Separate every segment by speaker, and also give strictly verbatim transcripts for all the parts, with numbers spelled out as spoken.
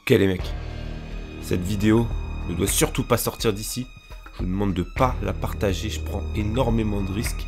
Speaker 1: Ok les mecs, cette vidéo ne doit surtout pas sortir d'ici. Je vous demande de ne pas la partager, je prends énormément de risques.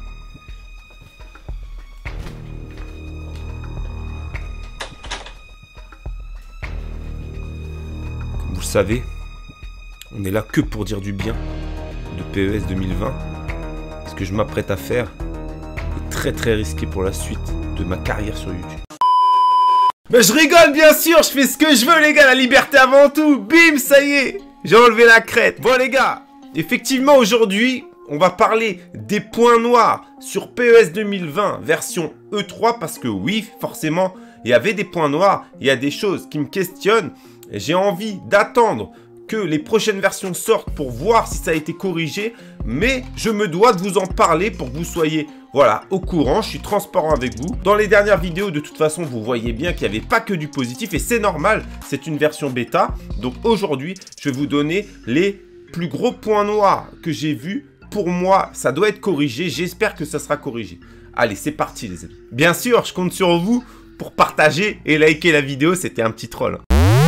Speaker 1: Comme vous le savez, on est là que pour dire du bien de P E S deux mille vingt. Ce que je m'apprête à faire est très très risqué pour la suite de ma carrière sur YouTube. Mais je rigole bien sûr, je fais ce que je veux les gars, la liberté avant tout. Bim, ça y est, j'ai enlevé la crête. Bon les gars, effectivement aujourd'hui, on va parler des points noirs sur P E S deux mille vingt version E trois. Parce que oui, forcément, il y avait des points noirs, il y a des choses qui me questionnent. J'ai envie d'attendre que les prochaines versions sortent pour voir si ça a été corrigé. Mais je me dois de vous en parler pour que vous soyez voilà, au courant. Je suis transparent avec vous. Dans les dernières vidéos, de toute façon, vous voyez bien qu'il n'y avait pas que du positif. Et c'est normal, c'est une version bêta. Donc aujourd'hui, je vais vous donner les plus gros points noirs que j'ai vus. Pour moi, ça doit être corrigé. J'espère que ça sera corrigé. Allez, c'est parti les amis. Bien sûr, je compte sur vous pour partager et liker la vidéo. C'était un petit troll.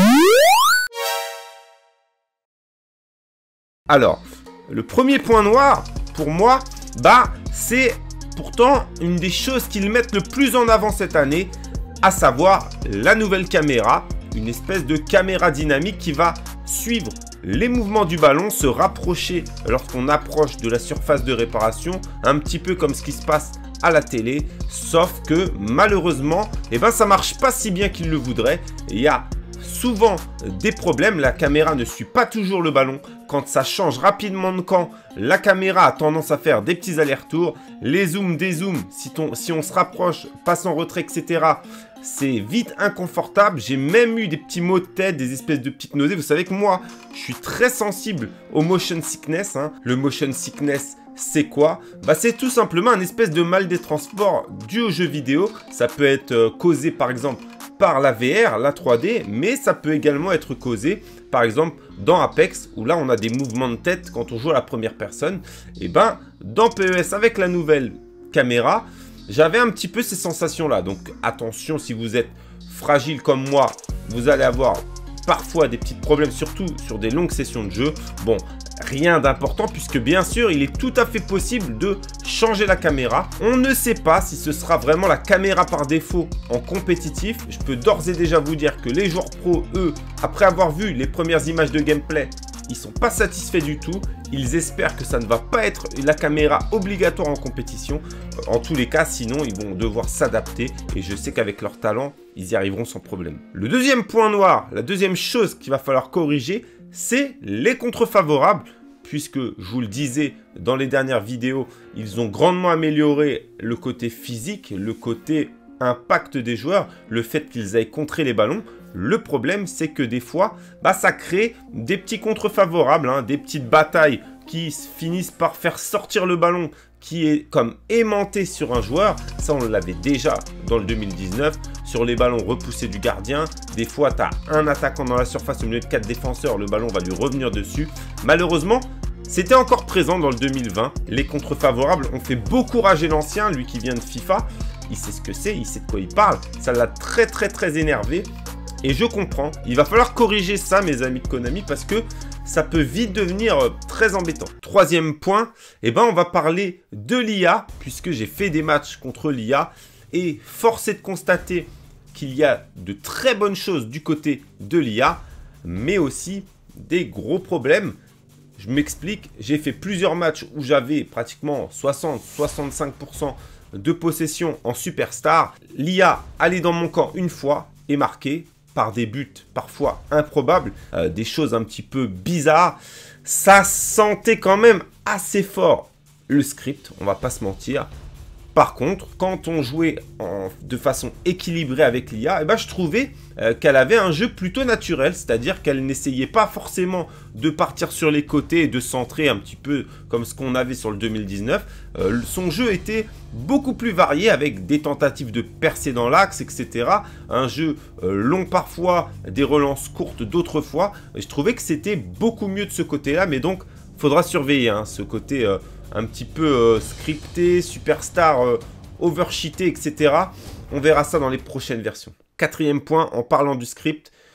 Speaker 1: Alors, le premier point noir, pour moi, bah, c'est pourtant une des choses qu'ils mettent le plus en avant cette année, à savoir la nouvelle caméra, une espèce de caméra dynamique qui va suivre les mouvements du ballon, se rapprocher lorsqu'on approche de la surface de réparation, un petit peu comme ce qui se passe à la télé, sauf que malheureusement, eh ben, ça marche pas si bien qu'ils le voudraient. Il y a souvent des problèmes, la caméra ne suit pas toujours le ballon. Quand ça change rapidement de camp, la caméra a tendance à faire des petits allers-retours. Les zooms, dézooms, si, si on se rapproche, passe en retrait, et cetera. C'est vite inconfortable. J'ai même eu des petits maux de tête, des espèces de petites nausées. Vous savez que moi, je suis très sensible au motion sickness. Hein. Le motion sickness, c'est quoi? Bah, c'est tout simplement un espèce de mal des transports dû aux jeux vidéo. Ça peut être euh, causé par exemple par la V R, la trois D, mais ça peut également être causé, par exemple, dans Apex, où là, on a des mouvements de tête quand on joue à la première personne. Et ben, dans P E S, avec la nouvelle caméra, j'avais un petit peu ces sensations-là. Donc, attention, si vous êtes fragile comme moi, vous allez avoir parfois des petits problèmes, surtout sur des longues sessions de jeu. Bon, rien d'important puisque bien sûr, il est tout à fait possible de changer la caméra. On ne sait pas si ce sera vraiment la caméra par défaut en compétitif. Je peux d'ores et déjà vous dire que les joueurs pro, eux, après avoir vu les premières images de gameplay, ils sont pas satisfaits du tout. Ils espèrent que ça ne va pas être la caméra obligatoire en compétition. En tous les cas, sinon, ils vont devoir s'adapter. Et je sais qu'avec leur talent, ils y arriveront sans problème. Le deuxième point noir, la deuxième chose qu'il va falloir corriger, c'est les contres favorables. Puisque, je vous le disais dans les dernières vidéos, ils ont grandement amélioré le côté physique, le côté impact des joueurs, le fait qu'ils aillent contrer les ballons. Le problème, c'est que des fois, bah, ça crée des petits contres favorables, hein, des petites batailles qui finissent par faire sortir le ballon qui est comme aimanté sur un joueur. Ça, on l'avait déjà dans le deux mille dix-neuf. Sur les ballons repoussés du gardien, des fois, tu as un attaquant dans la surface au milieu de quatre défenseurs. Le ballon va lui revenir dessus. Malheureusement, c'était encore présent dans le deux mille vingt. Les contres favorables ont fait beaucoup rager l'ancien, lui qui vient de FIFA. Il sait ce que c'est, il sait de quoi il parle. Ça l'a très, très, très énervé. Et je comprends, il va falloir corriger ça mes amis de Konami parce que ça peut vite devenir très embêtant. Troisième point, eh ben on va parler de l'I A puisque j'ai fait des matchs contre l'I A et force est de constater qu'il y a de très bonnes choses du côté de l'I A mais aussi des gros problèmes. Je m'explique, j'ai fait plusieurs matchs où j'avais pratiquement soixante à soixante-cinq pour cent de possession en superstar. L'I A allait dans mon camp une fois et marquait par des buts parfois improbables, euh, des choses un petit peu bizarres. Ça sentait quand même assez fort le script, on va pas se mentir. Par contre, quand on jouait en, de façon équilibrée avec l'I A, eh ben, je trouvais euh, qu'elle avait un jeu plutôt naturel, c'est-à-dire qu'elle n'essayait pas forcément de partir sur les côtés et de centrer un petit peu comme ce qu'on avait sur le deux mille dix-neuf. Euh, son jeu était beaucoup plus varié avec des tentatives de percer dans l'axe, et cetera. Un jeu euh, long parfois, des relances courtes d'autres fois. Et je trouvais que c'était beaucoup mieux de ce côté-là, mais donc il faudra surveiller hein, ce côté... Euh, un petit peu euh, scripté, superstar, euh, overcheaté, et cetera. On verra ça dans les prochaines versions. Quatrième point, en parlant du script,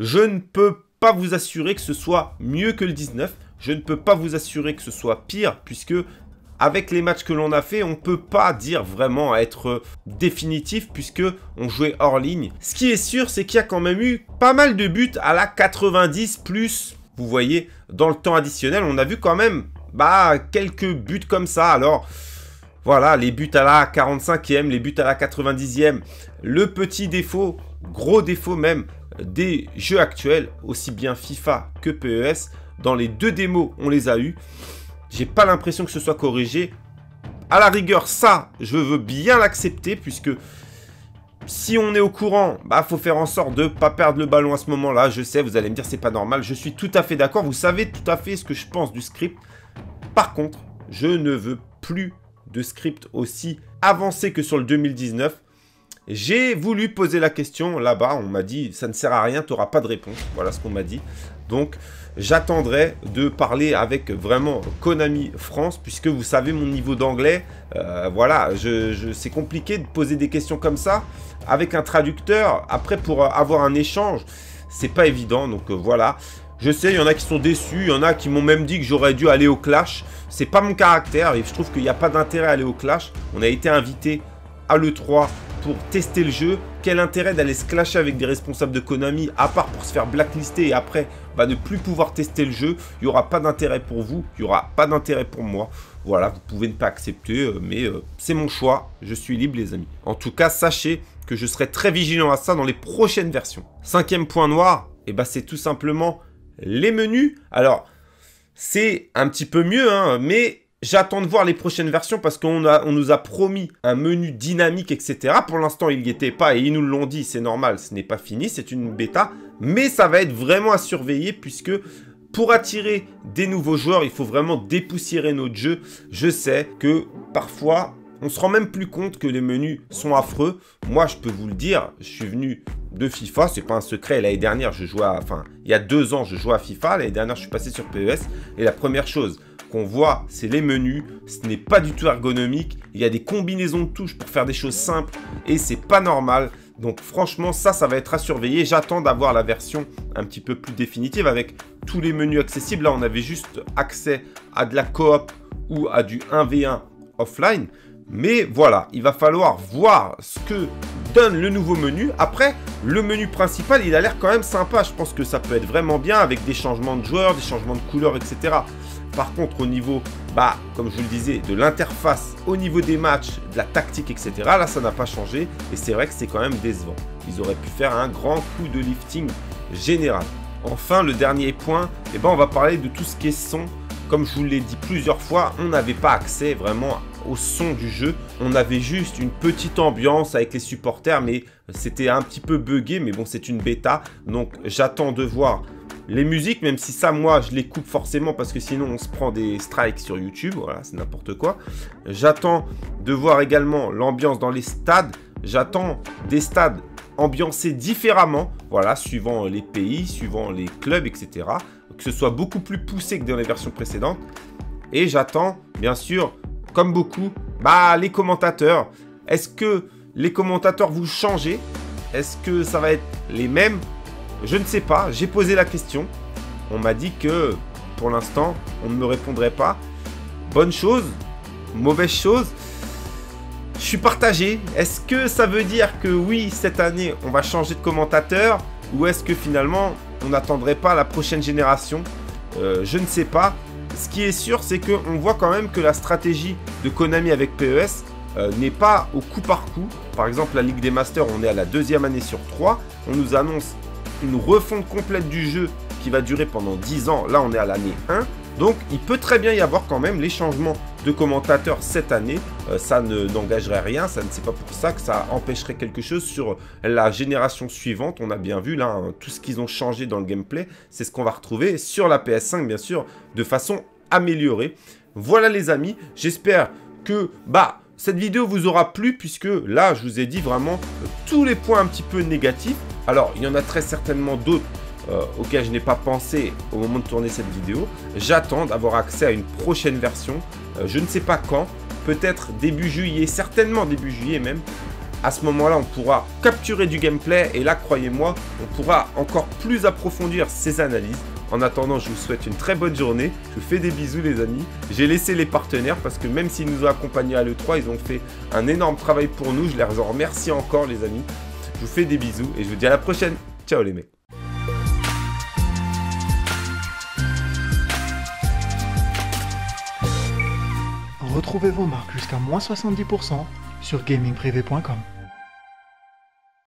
Speaker 1: Je ne peux pas vous assurer que ce soit mieux que le dix-neuf. Je ne peux pas vous assurer que ce soit pire, puisque avec les matchs que l'on a fait, on ne peut pas dire vraiment être définitif, puisque on jouait hors ligne. Ce qui est sûr, c'est qu'il y a quand même eu pas mal de buts à la quatre-vingt-dix plus. Vous voyez, dans le temps additionnel, on a vu quand même bah, quelques buts comme ça. Alors, voilà, les buts à la quarante-cinquième, les buts à la quatre-vingt-dixième. Le petit défaut, gros défaut même, des jeux actuels, aussi bien FIFA que P E S. Dans les deux démos, on les a eus. J'ai pas l'impression que ce soit corrigé. À la rigueur, ça, je veux bien l'accepter, puisque si on est au courant, bah faut faire en sorte de ne pas perdre le ballon à ce moment-là. Je sais, vous allez me dire c'est pas normal. Je suis tout à fait d'accord. Vous savez tout à fait ce que je pense du script. Par contre, je ne veux plus de script aussi avancé que sur le deux mille dix-neuf. J'ai voulu poser la question là-bas. On m'a dit ça ne sert à rien, tu n'auras pas de réponse. Voilà ce qu'on m'a dit. Donc, j'attendrai de parler avec vraiment Konami France, puisque vous savez mon niveau d'anglais. Euh, voilà, je, je, c'est compliqué de poser des questions comme ça avec un traducteur. Après, pour avoir un échange, c'est pas évident. Donc euh, voilà, je sais, il y en a qui sont déçus, il y en a qui m'ont même dit que j'aurais dû aller au Clash. C'est pas mon caractère et je trouve qu'il n'y a pas d'intérêt à aller au Clash. On a été invité à l'E trois pour tester le jeu. Quel intérêt d'aller se clasher avec des responsables de Konami, à part pour se faire blacklister et après bah, ne plus pouvoir tester le jeu. Il n'y aura pas d'intérêt pour vous, il n'y aura pas d'intérêt pour moi. Voilà, vous pouvez ne pas accepter, euh, mais euh, c'est mon choix. Je suis libre, les amis. En tout cas, sachez que je serai très vigilant à ça dans les prochaines versions. Cinquième point noir, et bah, c'est tout simplement les menus. Alors, c'est un petit peu mieux, hein, mais j'attends de voir les prochaines versions parce qu'on a, on nous a promis un menu dynamique, et cetera. Pour l'instant, il n'y était pas et ils nous l'ont dit, c'est normal, ce n'est pas fini, c'est une bêta. Mais ça va être vraiment à surveiller puisque pour attirer des nouveaux joueurs, il faut vraiment dépoussiérer notre jeu. Je sais que parfois, on se rend même plus compte que les menus sont affreux. Moi, je peux vous le dire, je suis venu de FIFA, c'est pas un secret. L'année dernière, je jouais à, enfin, il y a deux ans, je jouais à FIFA. L'année dernière, je suis passé sur P E S. Et la première chose qu'on voit, c'est les menus. Ce n'est pas du tout ergonomique. Il y a des combinaisons de touches pour faire des choses simples et c'est pas normal. Donc franchement, ça, ça va être à surveiller. J'attends d'avoir la version un petit peu plus définitive avec tous les menus accessibles. Là, on avait juste accès à de la coop ou à du un v un offline. Mais voilà, il va falloir voir ce que donne le nouveau menu. Après, le menu principal, il a l'air quand même sympa. Je pense que ça peut être vraiment bien avec des changements de joueurs, des changements de couleurs, et cetera. Par contre, au niveau, bah, comme je vous le disais, de l'interface, au niveau des matchs, de la tactique, et cetera, là, ça n'a pas changé. Et c'est vrai que c'est quand même décevant. Ils auraient pu faire un grand coup de lifting général. Enfin, le dernier point, eh ben, on va parler de tout ce qui est son. Comme je vous l'ai dit plusieurs fois, on n'avait pas accès vraiment au son du jeu. On avait juste une petite ambiance avec les supporters, mais c'était un petit peu buggé. Mais bon, c'est une bêta. Donc, j'attends de voir les musiques, même si ça, moi, je les coupe forcément parce que sinon, on se prend des strikes sur YouTube. Voilà, c'est n'importe quoi. J'attends de voir également l'ambiance dans les stades. J'attends des stades ambiancés différemment, voilà, suivant les pays, suivant les clubs, et cetera. Que ce soit beaucoup plus poussé que dans les versions précédentes. Et j'attends, bien sûr, comme beaucoup, bah, les commentateurs. Est-ce que les commentateurs vont changer? Est-ce que ça va être les mêmes? Je ne sais pas, j'ai posé la question. On m'a dit que, pour l'instant, on ne me répondrait pas. Bonne chose, mauvaise chose. Je suis partagé. Est-ce que ça veut dire que oui, cette année, on va changer de commentateur? Ou est-ce que finalement, on n'attendrait pas la prochaine génération? euh, Je ne sais pas. Ce qui est sûr, c'est qu'on voit quand même que la stratégie de Konami avec P E S euh, n'est pas au coup par coup. Par exemple, la Ligue des Masters, on est à la deuxième année sur trois. On nous annonce une refonte complète du jeu qui va durer pendant dix ans. Là, on est à l'année un. Donc, il peut très bien y avoir quand même les changements de commentateurs cette année. Euh, ça ne n'engagerait rien. Ça ne c'est pas pour ça que ça empêcherait quelque chose sur la génération suivante. On a bien vu là, hein, tout ce qu'ils ont changé dans le gameplay. C'est ce qu'on va retrouver sur la P S cinq, bien sûr, de façon améliorée. Voilà les amis. J'espère que bah, cette vidéo vous aura plu puisque là, je vous ai dit vraiment euh, tous les points un petit peu négatifs. Alors, il y en a très certainement d'autres Euh, auquel je n'ai pas pensé au moment de tourner cette vidéo. J'attends d'avoir accès à une prochaine version. Euh, je ne sais pas quand. Peut-être début juillet, certainement début juillet même. À ce moment-là, on pourra capturer du gameplay et là, croyez-moi, on pourra encore plus approfondir ces analyses. En attendant, je vous souhaite une très bonne journée. Je vous fais des bisous les amis. J'ai laissé les partenaires parce que même s'ils nous ont accompagnés à l'E trois, ils ont fait un énorme travail pour nous. Je les en remercie encore les amis. Je vous fais des bisous et je vous dis à la prochaine. Ciao les mecs.
Speaker 2: Retrouvez vos marques jusqu'à moins soixante-dix pour cent sur gaming privé point com.